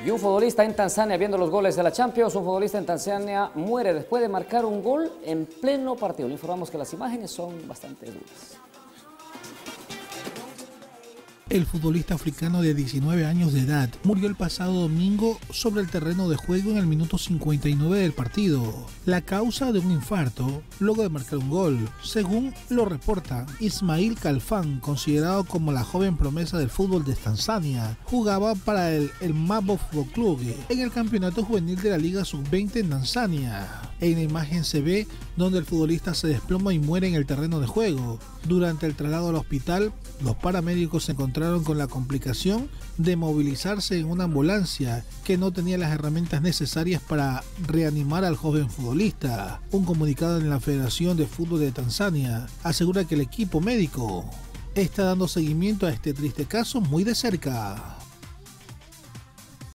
Y un futbolista en Tanzania, viendo los goles de la Champions, un futbolista en Tanzania muere después de marcar un gol en pleno partido. Le informamos que las imágenes son bastante duras. El futbolista africano de 19 años de edad murió el pasado domingo sobre el terreno de juego en el minuto 59 del partido. La causa de un infarto luego de marcar un gol, según lo reporta Ismail Kalfan, considerado como la joven promesa del fútbol de Tanzania. Jugaba para el Mabo Football Club en el campeonato juvenil de la Liga Sub-20 en Tanzania. En la imagen se ve donde el futbolista se desploma y muere en el terreno de juego. Durante el traslado al hospital, los paramédicos se encontraron con la complicación de movilizarse en una ambulancia que no tenía las herramientas necesarias para reanimar al joven futbolista. Un comunicado en la Federación de Fútbol de Tanzania asegura que el equipo médico está dando seguimiento a este triste caso muy de cerca.